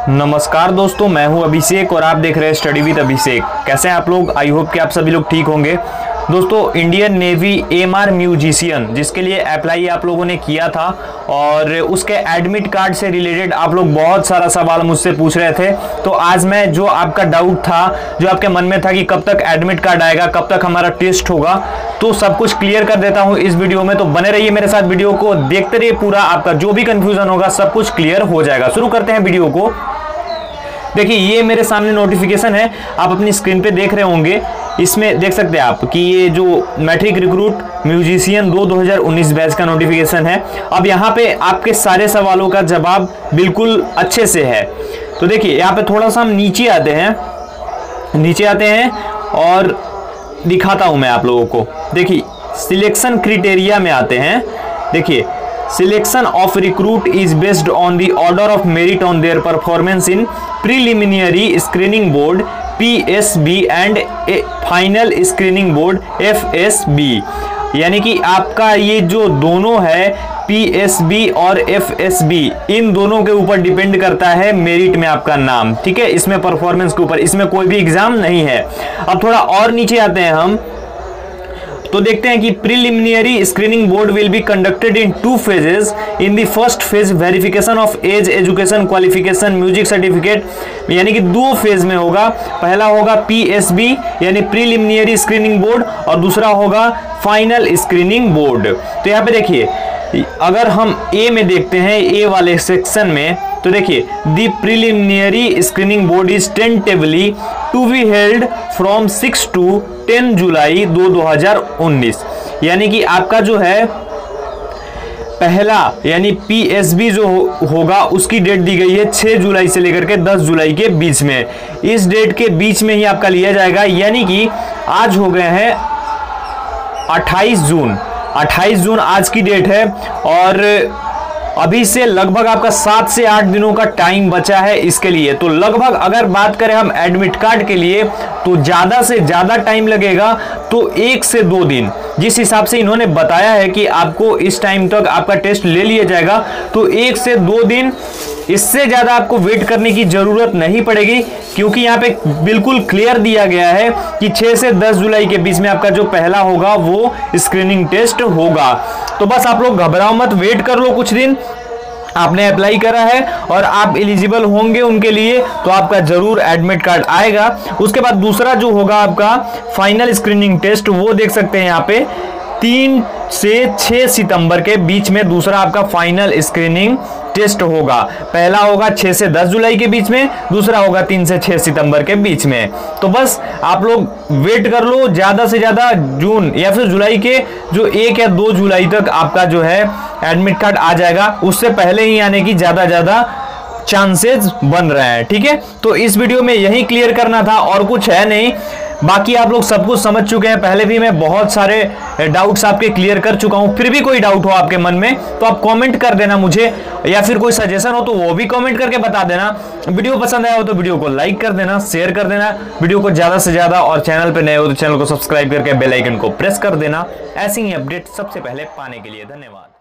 नमस्कार दोस्तों, मैं हूं अभिषेक और आप देख रहे हैं स्टडी विद अभिषेक। कैसे हैं आप लोग? आई होप कि आप सभी लोग ठीक होंगे। दोस्तों, इंडियन नेवी एमआर म्यूजिशियन जिसके लिए अप्लाई आप लोगों ने किया था और उसके एडमिट कार्ड से रिलेटेड आप लोग बहुत सारा सवाल मुझसे पूछ रहे थे। तो आज मैं जो आपका डाउट था, जो आपके मन में था कि कब तक एडमिट कार्ड आएगा, कब तक हमारा टेस्ट होगा, तो सब कुछ क्लियर कर देता हूं इस वीडियो में। तो बने रहिए मेरे साथ, वीडियो को देखते रहिए, पूरा आपका जो भी कंफ्यूजन होगा सब कुछ क्लियर हो जाएगा। शुरू करते हैं वीडियो को। देखिए, ये मेरे सामने नोटिफिकेशन है, आप अपनी स्क्रीन पे देख रहे होंगे। इसमें देख सकते हैं आप कि ये जो मैट्रिक रिक्रूट म्यूजिशियन 2019 बैच का नोटिफिकेशन है। अब यहाँ पे आपके सारे सवालों का जवाब बिल्कुल अच्छे से है। तो देखिए, यहाँ पे थोड़ा सा हम नीचे आते हैं और दिखाता हूँ मैं आप लोगों को। देखिए, सिलेक्शन क्राइटेरिया में आते हैं। देखिए, Selection of recruit is based on the order of merit on their performance in preliminary screening board PSB and final screening board FSB। यानी कि आपका ये जो दोनों है PSB और FSB, इन दोनों के ऊपर डिपेंड करता है मेरिट में आपका नाम। ठीक है, इसमें परफॉर्मेंस के ऊपर, इसमें कोई भी एग्जाम नहीं है। अब थोड़ा और नीचे आते हैं हम, तो देखते हैं कि preliminary screening board will be conducted in 2 phases। In the first phase verification of age, education qualification, music certificate, यानी कि 2 फेज में होगा। पहला होगा PSB यानी प्रिलिमिनरी स्क्रीनिंग बोर्ड और दूसरा होगा फाइनल स्क्रीनिंग बोर्ड। तो यहाँ पे देखिए, अगर हम ए में देखते हैं, ए वाले सेक्शन में, तो देखिए, the preliminary screening board is tentatively to be held from 6 to 10 July 2019। यानी कि आपका जो है पहला यानी PSB जो होगा उसकी डेट दी गई है 6 जुलाई से लेकर के 10 जुलाई के बीच में। इस डेट के बीच में ही आपका लिया जाएगा। यानी कि आज हो गए हैं 28 जून आज की डेट है और अभी से लगभग आपका 7 से 8 दिनों का टाइम बचा है इसके लिए। तो लगभग अगर बात करें हम एडमिट कार्ड के लिए, तो ज़्यादा से ज़्यादा टाइम लगेगा तो 1 से 2 दिन। जिस हिसाब से इन्होंने बताया है कि आपको इस टाइम तक आपका टेस्ट ले लिया जाएगा, तो 1 से 2 दिन, इससे ज़्यादा आपको वेट करने की ज़रूरत नहीं पड़ेगी, क्योंकि यहाँ पे बिल्कुल क्लियर दिया गया है कि 6 से 10 जुलाई के बीच में आपका जो पहला होगा वो स्क्रीनिंग टेस्ट होगा। तो बस आप लोग घबराओ मत, वेट कर लो कुछ दिन। आपने अप्लाई करा है और आप एलिजिबल होंगे उनके लिए, तो आपका जरूर एडमिट कार्ड आएगा। उसके बाद दूसरा जो होगा आपका फाइनल स्क्रीनिंग टेस्ट, वो देख सकते हैं यहाँ पे 3 से 6 सितंबर के बीच में दूसरा आपका फाइनल स्क्रीनिंग टेस्ट होगा। पहला होगा 6 से 10 जुलाई के बीच में, दूसरा होगा 3 से 6 सितंबर के बीच में। तो बस आप लोग वेट कर लो, ज़्यादा से ज़्यादा जून या फिर जुलाई के जो 1 या 2 जुलाई तक आपका जो है एडमिट कार्ड आ जाएगा। उससे पहले ही आने की ज़्यादा चांसेस बन रहे हैं। ठीक है, तो इस वीडियो में यही क्लियर करना था और कुछ है नहीं। बाकी आप लोग सब कुछ समझ चुके हैं। पहले भी मैं बहुत सारे डाउट्स आपके क्लियर कर चुका हूं। फिर भी कोई डाउट हो आपके मन में तो आप कमेंट कर देना मुझे, या फिर कोई सजेशन हो तो वो भी कमेंट करके बता देना। वीडियो पसंद आया हो तो वीडियो को लाइक कर देना, शेयर कर देना वीडियो को ज़्यादा से ज़्यादा, और चैनल पर नए हो तो चैनल को सब्सक्राइब करके बेल आइकन को प्रेस कर देना ऐसी ही अपडेट सबसे पहले पाने के लिए। धन्यवाद।